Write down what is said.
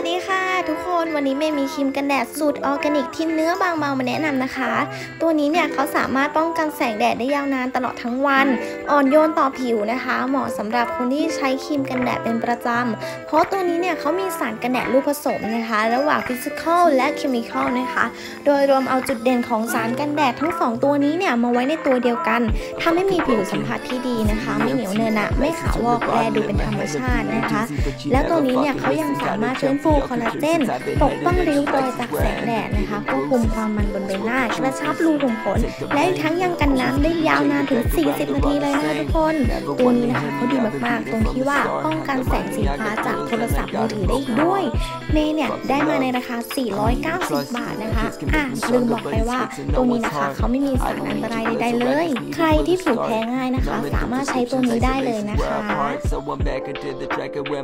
ดีค่ะทุกคนวันนี้เมย์มีครีมกันแดดสูตรออร์แกนิกที่เนื้อบางเบามาแนะนำนะคะตัวนี้เนี่ยเขาสามารถป้องกันแสงแดดได้ยาวนานตลอดทั้งวันอ่อนโยนต่อผิวนะคะเหมาะสำหรับคนที่ใช้ครีมกันแดดเป็นประจำเพราะตัวนี้เนี่ยเขามีสารกันแดดรูปผสมนะคะระหว่างฟิสิกอลและเคมีคอลนะคะโดยรวมเอาจุดเด่นของสารกันแดดทั้ง2ตัวนี้เนี่ยมาไว้ในตัวเดียวกันทำให้มีผิวสัมผัสที่ดีนะคะไม่เหนียวเนอะหนะไม่ขาววอกแลดูเป็นธรรมชาตินะคะแล้วตัวนี้เนี่ยเขายังสามารถฟื้นฟูคอลลาเจนปกป้องริ้วรอยจากแสงแดดนะคะควบคุมความมันบนใบหน้ากระชับรูขุมขนและทั้งยังกันน้ำได้ยาวนานถึง40นาทีเลยนะทุกคนตัวนี้นะคะเขาดีมากๆตรงที่ว่าป้องกันแสงสีฟ้าจากโทรศัพท์มือถือได้อีกด้วยเมย์เนี่ยได้มาในราคา490 บาทนะคะลืมบอกไปว่าตัวนี้นะคะเขาไม่มีสารอันตรายใดๆเลยใครที่ผิวแพ้ง่ายนะคะสามารถใช้ตัวนี้ได้เลยนะคะ